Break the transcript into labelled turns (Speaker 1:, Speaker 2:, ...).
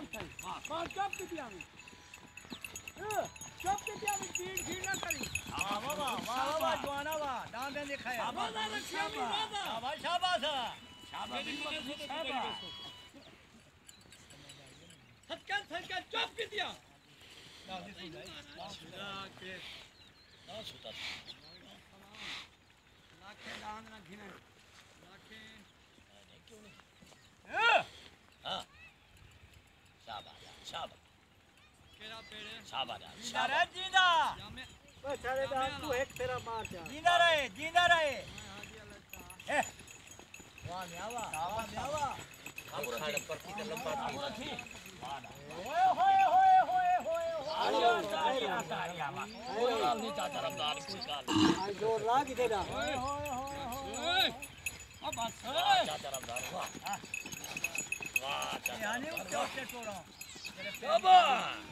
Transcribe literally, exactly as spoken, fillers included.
Speaker 1: થઈ બસ ચપ પીતી આવી ચપ પીતી આવી ભીડ ભીડ ના કરી
Speaker 2: વાહ વાહ વાહ વાહ જવાના વાહ દામ દે દેખાય
Speaker 1: શાબાશ શાબાશ
Speaker 2: શાબાશ શાબાશ
Speaker 1: શાબાશ શાબાશ હટકન હટકન ચપ પીતી આ ના દે સુધાઈ ના કે ના સુતા લાખે દાન નાખીને લાખે ક્यों नहीं हाँ शाबाश शाबाश केरा पेड़े शाबाश
Speaker 2: जिंदा रहे जिंदा
Speaker 1: बस सारे दान तू एक तेरा मार जा
Speaker 2: जिंदा रहे जिंदा रहे
Speaker 1: हाजी लगता
Speaker 2: ए वाह न्यावा वाह न्यावा
Speaker 1: अब खाड़ पर की लंबा थी
Speaker 2: ओए होए होए होए होए
Speaker 1: आयो तारिया तारिया मा ओए नीचा तरफदार कोई गाल आ जोर लाग देना ओए होए होए अब बस नीचा तरफदार वाह वाह
Speaker 2: यानी वो चोट से छोड़ो
Speaker 1: शाबाश